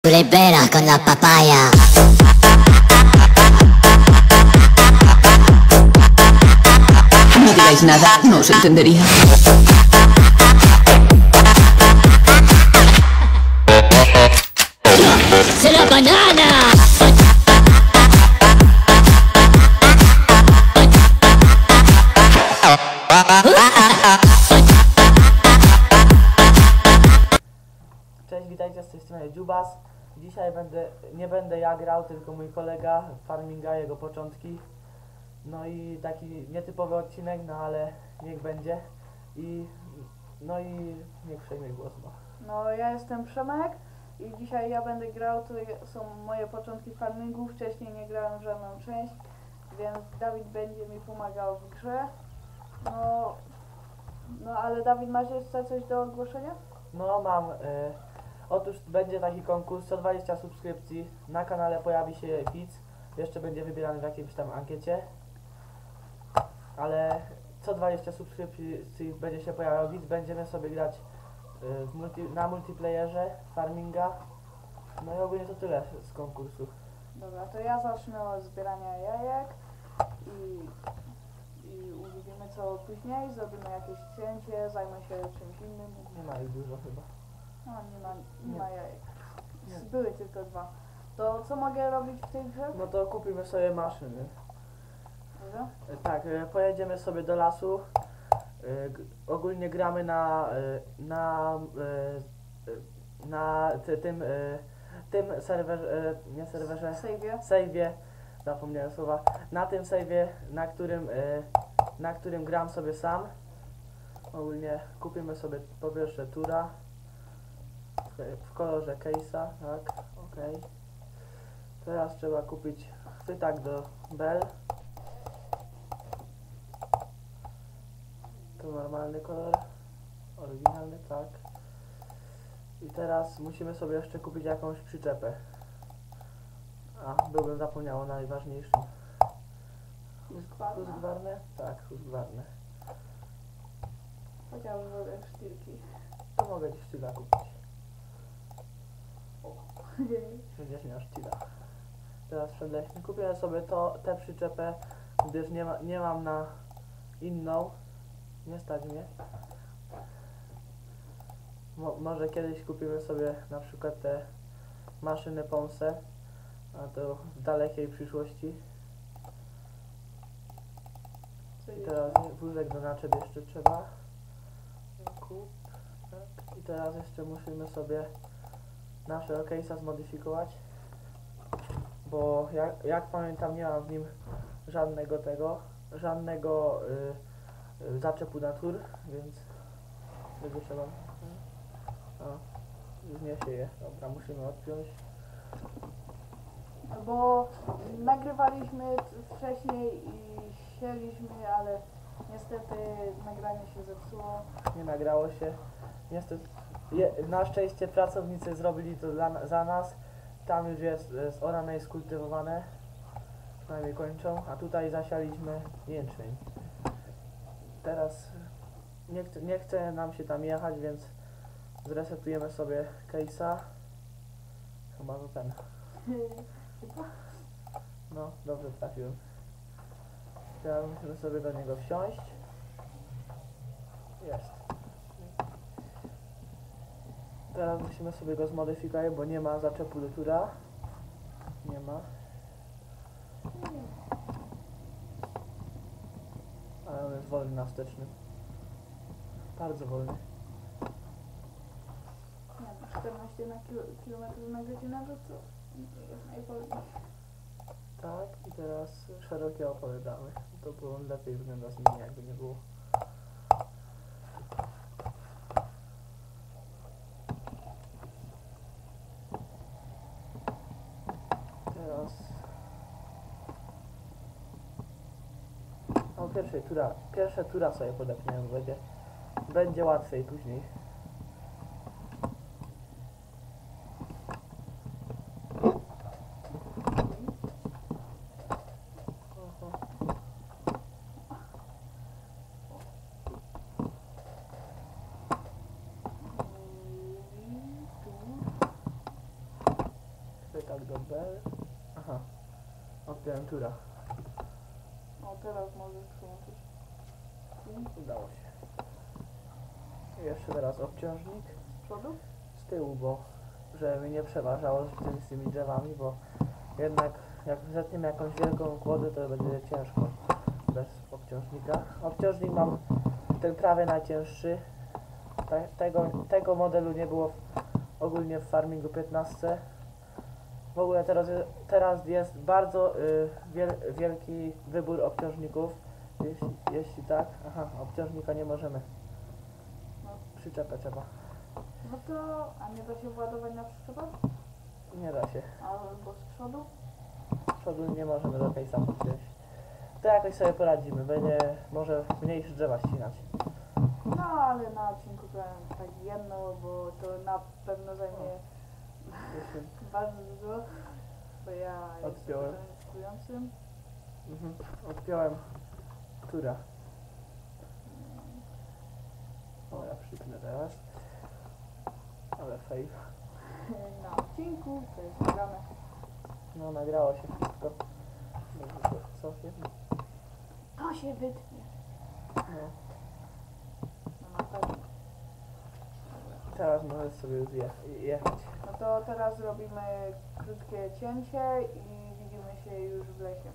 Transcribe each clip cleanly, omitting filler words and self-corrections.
Tú le peras con la papaya. No digáis nada, no os entendería. ¡Se la banana! Cześć, witajcie z tej strony Dziubas. Dzisiaj nie będę ja grał, tylko mój kolega Farminga, jego początki. No i taki nietypowy odcinek, no ale niech będzie. No i niech przejmie głos. No ja jestem Przemek i dzisiaj ja będę grał, to są moje początki farmingu, wcześniej nie grałem w żadną część, więc Dawid będzie mi pomagał w grze. No ale Dawid, masz jeszcze coś do ogłoszenia? No mam. Otóż będzie taki konkurs, 120 subskrypcji, na kanale pojawi się widz, jeszcze będzie wybierany w jakiejś tam ankiecie, ale co 20 subskrypcji będzie się pojawiał widz, będziemy sobie grać na multiplayerze Farminga. No i ogólnie to tyle z konkursu. Dobra, to ja zacznę od zbierania jajek i uwidzimy co później, zrobimy jakieś cięcie, zajmę się czymś innym. Nie ma ich dużo chyba. No nie ma jajek. Były tylko dwa. To co mogę robić w tej grze? No to kupimy sobie maszyny. Dobrze? Tak, pojedziemy sobie do lasu. Ogólnie gramy tym serwerze, nie serwerze, save'ie, zapomniałem słowa, na tym save'ie, na którym gram sobie sam. Ogólnie kupimy sobie po pierwsze tura w kolorze case'a, tak, ok. Teraz trzeba kupić chwytak do bel. To normalny kolor, oryginalny, tak. I teraz musimy sobie jeszcze kupić jakąś przyczepę. Byłbym zapomniał o najważniejszym. Husqvarna? Tak, Husqvarna. Chociaż wolę sztilki. To mogę ci sztyla kupić. Będziesz miał sztyla. Teraz przedleśny. Kupiłem sobie tę przyczepę, gdyż nie mam na inną. Nie stać mnie. Może kiedyś kupimy sobie na przykład te maszyny Ponce, a to w dalekiej przyszłości. I teraz wózek do naczep jeszcze trzeba. Kup. Tak. I teraz jeszcze musimy sobie naszego case'a zmodyfikować, bo jak pamiętam, nie mam w nim żadnego zaczepu na tur, więc tego trzeba. Już nie sieje. Dobra, musimy odpiąć. Bo nagrywaliśmy wcześniej i sieliśmy, ale niestety nagranie się zepsuło. Nie nagrało się. Niestety, na szczęście pracownicy zrobili to za nas. Tam już jest orane i skultywowane. Przynajmniej kończą. A tutaj zasialiśmy jęczmień. Teraz nie chce nam się tam jechać, więc zresetujemy sobie case'a. Chyba to ten. No, dobrze trafiłem. Teraz musimy sobie do niego wsiąść. Jest. Teraz musimy sobie go zmodyfikować, bo nie ma zaczepu do tura. Nie ma. Ale on jest wolny na wstecznym. Bardzo wolny. Nie, 14 km na godzinę, to jest najwolniej. Tak, i teraz szerokie opony damy. To było lepiej wygląda z nimi, jakby nie było. Teraz pierwsze tura sobie podepniemy, będzie łatwiej później. sobie tak do B. Aha. Odpiąłem tura. O, teraz możesz przyłączyć. Udało się. I jeszcze teraz obciążnik Z przodu? z tyłu, bo żeby mi nie przeważało z tymi drzewami, bo jednak jak zetniemy jakąś wielką kłodę, to będzie ciężko bez obciążnika. Obciążnik mam ten prawie najcięższy. Tego modelu nie było ogólnie w Farmingu 15. W ogóle teraz jest bardzo wielki wybór obciążników. Jeśli tak, aha, obciążnika nie możemy. No. Przyczepę trzeba. No to, a nie da się władować na przyczepach? Nie da się. Albo z przodu? Z przodu nie możemy do case'a podpiąć. To jakoś sobie poradzimy. Będzie może mniejsze drzewa ścinać. No, ale na odcinku powiem tak jedno, bo to na pewno zajmie bardzo dużo, bo ja jestem Odpiąłem. początkującym. Odpiąłem która. O, ja przypnę teraz. Ale fail. Na odcinku, to jest nagrane. No, nagrało się wszystko. Dobrze, co się? To się wytnie. No. No na pewno. Teraz możesz sobie już jechać. No to teraz robimy krótkie cięcie i widzimy się już w lesie.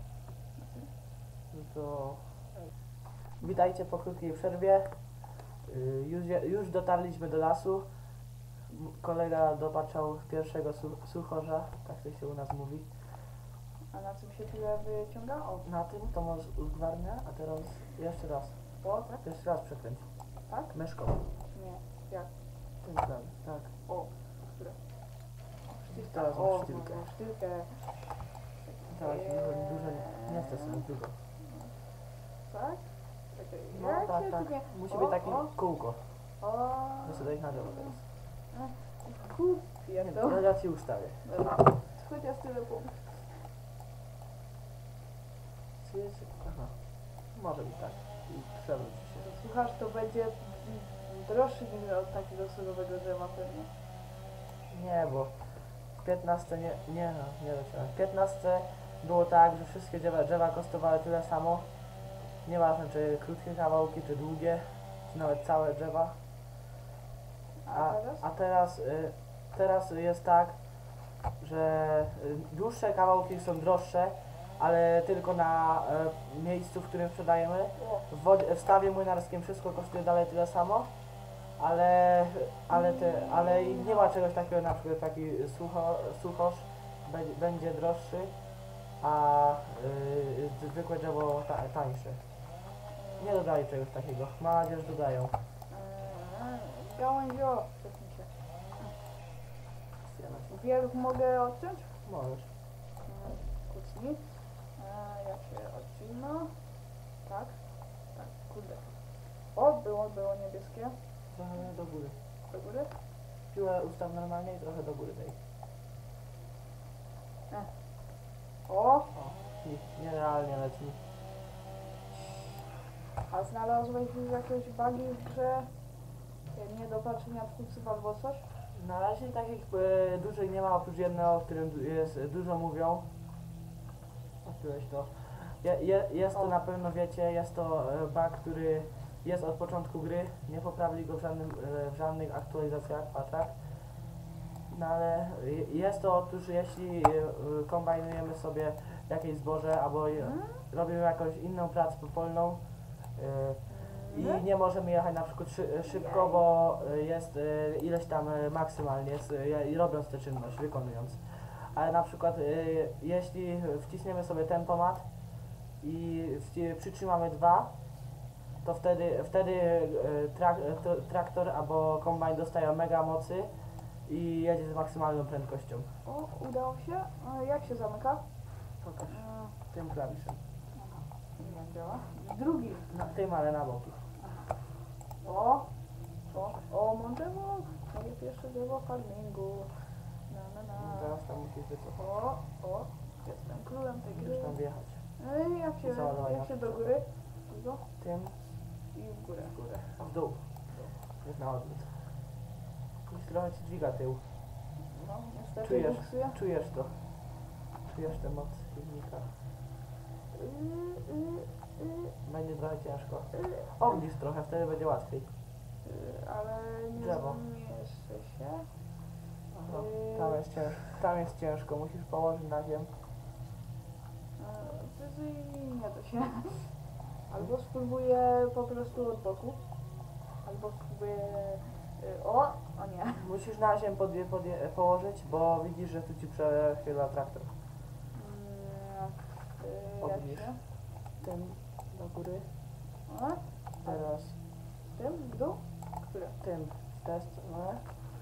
No to witajcie po krótkiej przerwie. Już dotarliśmy do lasu. Kolega dopatrzał pierwszego suchorza, tak to się u nas mówi. A na czym się tyle wyciąga? O, Na tym to może uzgwarnia, a teraz jeszcze raz. o, tak? Jeszcze raz przekręć. Tak? Myszką. Nie, jak? Tym samym, tak. O, które? Teraz O, masz sztylkę. mam sztylkę. Teraz dużo, nie chcę sobie dużo. Tak? Czekaj, No jak tak, się tak. tu nie... Musi O, być takie o, kółko. o, To sobie dać na dole teraz. kupię Nie, to. ja ci ustawię. Chociaż tyle punktów. Aha. Może być tak. I przewróć się. Słuchasz, to będzie droższy niż od takiego surowego drzewa pewnie. Nie, bo w 15 nie dociąłem. W 15 było tak, że wszystkie drzewa kosztowały tyle samo. Nieważne czy krótkie kawałki, czy długie, czy nawet całe drzewa. A teraz? A teraz jest tak, że dłuższe kawałki są droższe, ale tylko na miejscu, w którym sprzedajemy. W stawie młynarskim wszystko kosztuje dalej tyle samo, ale nie ma czegoś takiego, na przykład taki suchorz będzie droższy, a zwykłe drzewo tańsze. Nie dodali czegoś takiego. Mam nadzieję, że dodają. Gałęzio, przetnij się. Wieluch mogę odciąć? Możesz. Kucnij. Jak się odcina? Tak. Tak, kurde. O, było niebieskie. Trochę do góry. Do góry. Piłę ustaw normalnie i trochę do góry dej. O, O, nierealnie leci. a znalazłeś już jakieś bugi w grze? Nie do patrzenia twórców albo coś? Na razie takich dużych nie ma, oprócz jednego, o którym dużo mówią. Odkryłeś to. Jest to na pewno, wiecie, jest to bug, który jest od początku gry. Nie poprawili go w żadnych aktualizacjach, patchach. No ale jest to, otóż jeśli kombinujemy sobie jakieś zboże albo robimy jakąś inną pracę polną i nie możemy jechać na przykład szybko, bo jest ileś tam maksymalnie, robiąc tę czynność, wykonując. Ale na przykład jeśli wciśniemy sobie tempomat i przytrzymamy 2, to wtedy traktor albo kombajn dostaje mega mocy i jedzie z maksymalną prędkością. O, udało się. Jak się zamyka? Pokaż tym klawiszem. Nie działa. Drugi. Na tym, ale na boki. O, Montevo. Moje pierwsze dzieło farmingu. Teraz tam musisz wycofać. O, jestem królem tej gry. Musisz tam wjechać. Jak się do góry? Do Tym i w górę. w górę. W dół. Jest na odwrót. Już trochę ci dźwiga tył. No, niestety. Lepiej buksuje? Czujesz to. Czujesz tę moc silnika. Będzie trochę ciężko. Obniż trochę, wtedy będzie łatwiej. Ale nie Drzewo. zmieszczę się. Aha, tam jest ciężko, musisz położyć na ziemię. Nie da się. Albo spróbuję po prostu od boku. Albo spróbuję... O nie. Musisz na ziemię położyć, bo widzisz, że tu ci przechyla traktor. Jak Obniż. się? Tym do góry, O, teraz tym w dół? Które? tym w tę stronę.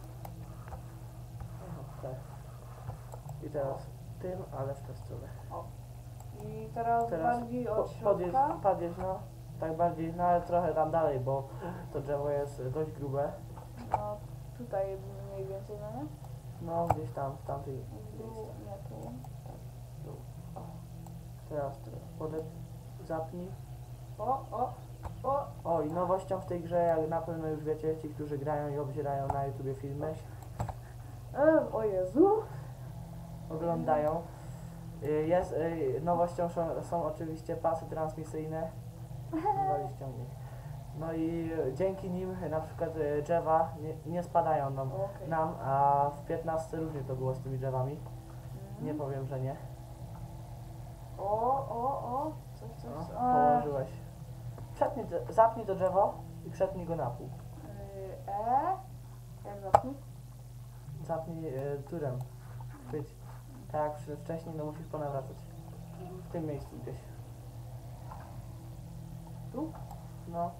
Aha, tak. I teraz tym, ale w tę stronę. I teraz bardziej od podjedź, środka. no. Tak bardziej, no ale trochę tam dalej, bo to drzewo jest dość grube. No tutaj mniej więcej, no nie? No gdzieś tam, w tamtej W dół, miejscu. nie tu. Teraz zapnij. O. O, i nowością w tej grze, jak na pewno już wiecie, ci, którzy grają i obzierają na YouTubie filmy, O Jezu. oglądają. Nowością są oczywiście pasy transmisyjne. Wywali ściągnik. No i dzięki nim na przykład drzewa nie spadają nam, a w 15 różnie to było z tymi drzewami. Nie powiem, że nie. O. No, Coś. położyłeś. Zapnij to drzewo i przetnij go na pół. Jak zapnij? Zapnij turem. Chwyć. Tak jak wcześniej, no musisz ponawracać. W tym miejscu gdzieś. Tu? No.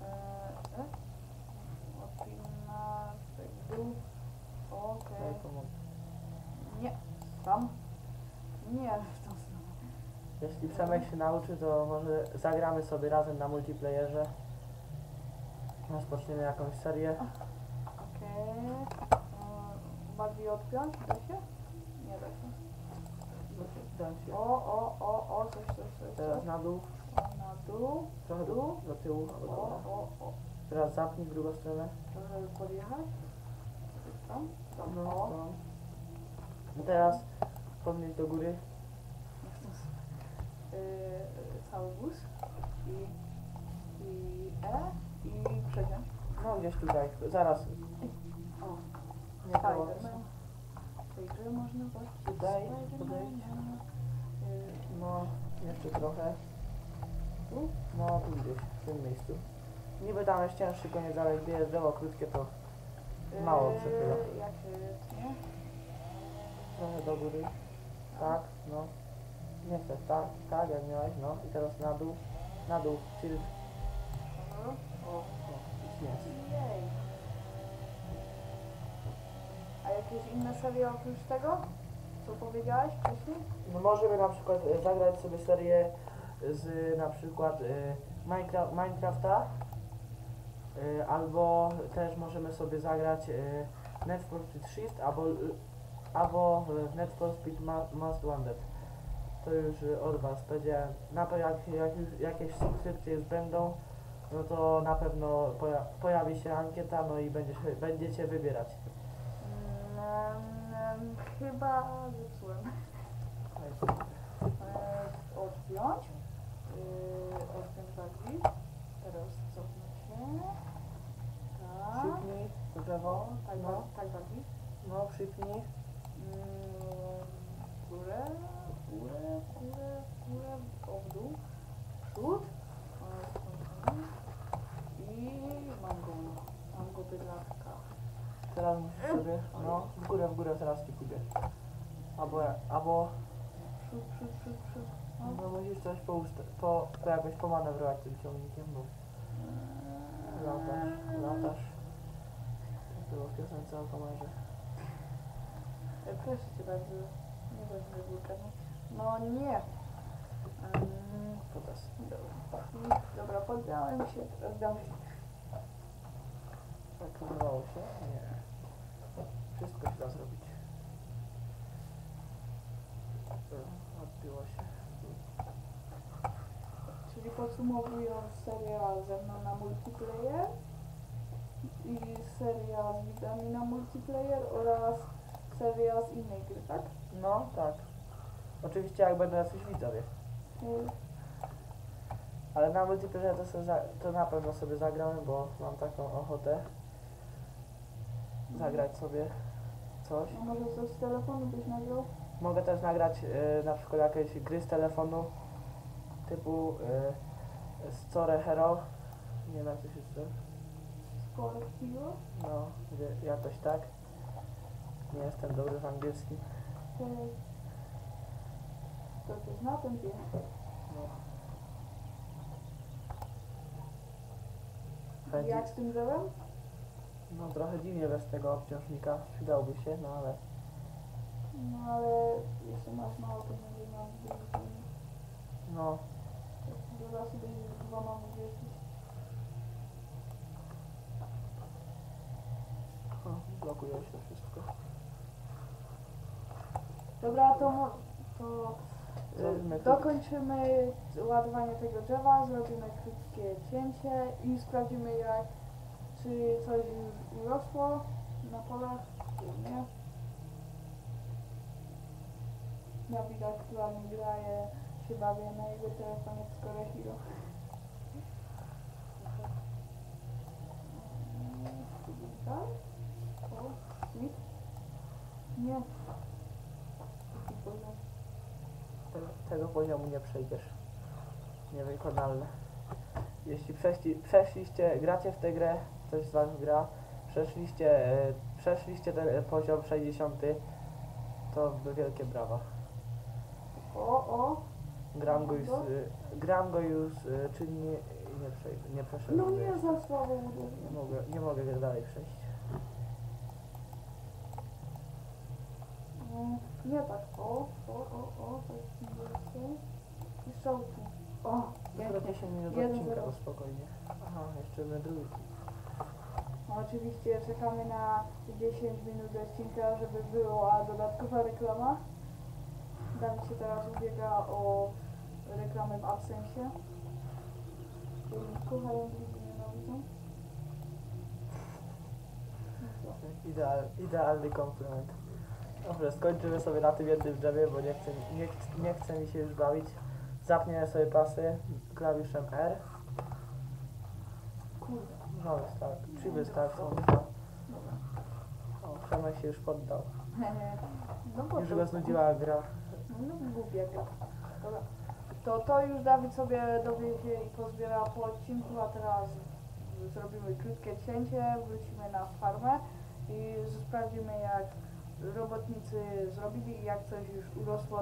Odpinasz tak dół. Okej. Daj pomogę. Nie. Tam. Nie w tą stronę. Jeśli Przemek się nauczy, to może zagramy sobie razem na multiplayerze. Rozpoczniemy jakąś serię. Okej. Bardziej odpiąć? Da się? Nie da się. Dam ci. O, coś. Teraz na dół. O, na dół. Trochę do tyłu. O. Teraz zapnij w drugą stronę. Trochę podjechać. Tam. No, O. to. I teraz podnieś do góry. Cały wóz. I przeciąć. No gdzieś tutaj. Zaraz. O. Nie położę. Spiderman. W tej grze można właśnie Tutaj Spidermana. podejść. No, jeszcze trochę. Tu? No, tu gdzieś, w tym miejscu. Niby tam jest cięższy koniec, ale gdzie jest drzewo krótkie, to mało przechyla. Jak się tnie? Trochę do góry. Tak, no. Nie chcę, tak, jak miałeś, no. I teraz na dół, tilt. O. I śmiesz. Jej. A jakieś inne serie oprócz tego? Co powiedziałeś wcześniej? No możemy na przykład zagrać sobie serię z na przykład Minecrafta, albo też możemy sobie zagrać Need for Speed Shift albo Need for Speed Most Wanted. To już od Was powiedziałem. Na to jak już jakieś subskrypcje już będą, no to na pewno pojawi się ankieta, no i będziecie wybierać. Chyba zepsułem. Odpiąć. Odpiąć bardziej. Teraz cofnę się. Tak. Przypnij to drzewo. Tak, No, tak bardziej. no przypnij. Górę. O, w dół. Przód. I mam go bydlatka. Teraz musisz sobie, no, w górę teraz ci pójdzie. Albo Przód. no musisz coś jakoś pomanewrować tym ciągnikiem, bo latasz. To było w piosence o kamerze. Proszę cię bardzo, nie bądź wybórkami. No nie. Potas. Dobra, poddałem się, teraz dam się. Tak, podobało się? Nie. Wszystko się da zrobić. Odbiło się. Czyli podsumowując, seria ze mną na multiplayer i seria z widzami na multiplayer oraz seria z innej gry, tak? No, tak. Oczywiście jak będą jacyś widzowie. Y, Ale na multiplayerze to na pewno sobie zagramy, bo mam taką ochotę zagrać sobie coś. A może coś z telefonu byś nagrał? Mogę też nagrać na przykład jakieś gry z telefonu typu Score Hero. Nie wiem jak to się czyta. Score Hero? No, jakoś tak. Nie jestem dobry w angielskim. To coś na ten film. No. Jak z tym drzewem? No trochę dziwnie bez tego obciążnika, przydałby się, no ale No ale jeśli masz mało, to będzie miał duży film. no, Zaraz sobie dwoma mówię jakieś. blokuje się wszystko. Dobra, Zrobimy dokończymy ładowanie tego drzewa, zrobimy krótkie cięcie i sprawdzimy czy coś już urosło na polach, czy nie. Ja widać, która mi graje, się bawię na jego telefonie w Score Hero. Tak? O, nic? Nie. Taki poziom. Tego poziomu nie przejdziesz. Niewykonalne. Jeśli przeszliście, gracie w tę grę, ktoś z was gra, przeszliście ten poziom 60, to wielkie brawa. O, Gram go już, czyli nie przeszedłem. no nie za słabo uderzyłem. Nie mogę dalej przejść. Nie tak, tak więcej. I strzałki. O, Tylko pięknie. 10 minut 1-0. odcinka, to spokojnie. Aha, jeszcze my drugi. No, oczywiście czekamy na 10 minut odcinka, żeby była dodatkowa reklama. Dawid się teraz ubiega o reklamę w AdSensie. Kochają ludzie nienawidzą. No co? Idealny komplement. Dobrze, skończymy sobie na tym jednym drzewie, bo nie chce mi się już bawić. Zapniemy sobie pasy klawiszem R. Kurde. No wystarczy, 3 wystarczą. Dobra. O, Przemek się już poddał. No bo Już to- go znudziła gra. No głupia gra. Dobra. To już Dawid sobie dowiezie i pozbiera po odcinku, a teraz zrobimy krótkie cięcie, wrócimy na farmę i sprawdzimy jak robotnicy zrobili i jak coś już urosło,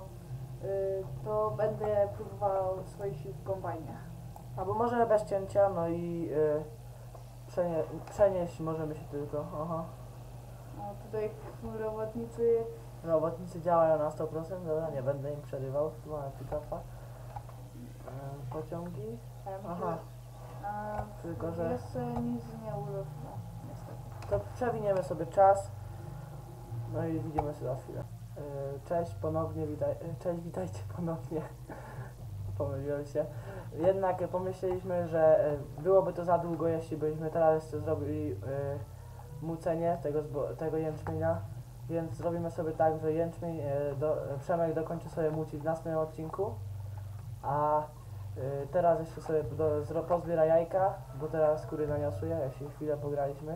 to będę próbował swoich sił w kombajnie. Albo może bez cięcia, no i przenieść możemy się tylko. Aha. No, tutaj robotnicy Robotnicy działają na 100%, dobra, nie będę im przerywał. Tu mamy pick-upa. Pociągi. Aha. Tylko, że- jeszcze nic nie urosło, niestety. To przewiniemy sobie czas. No i widzimy się za chwilę. Cześć ponownie, cześć, witajcie ponownie. Pomyliłem się. Jednak pomyśleliśmy, że byłoby to za długo, jeśli byśmy teraz jeszcze zrobili mucenie tego jęczmienia. Więc zrobimy sobie tak, że jęczmień Przemek dokończy sobie mucić w następnym odcinku. A teraz jeszcze sobie pozbiera jajka, bo teraz skóry naniosuje, jeśli chwilę pograliśmy.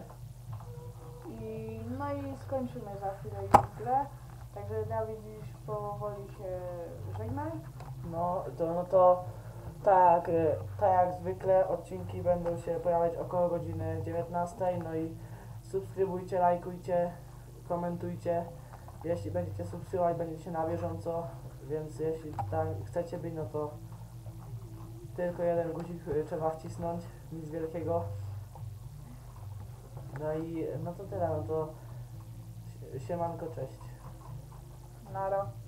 No i skończymy za chwilę już grę. Także Dawid już powoli się żegnaj. No to tak jak zwykle odcinki będą się pojawiać około godziny 19. No i subskrybujcie, lajkujcie, komentujcie. Jeśli będziecie subskrybować, będziecie na bieżąco, więc jeśli tak chcecie być, no to tylko jeden guzik trzeba wcisnąć, nic wielkiego. No i no to tyle, no to siemanko, cześć. Nara.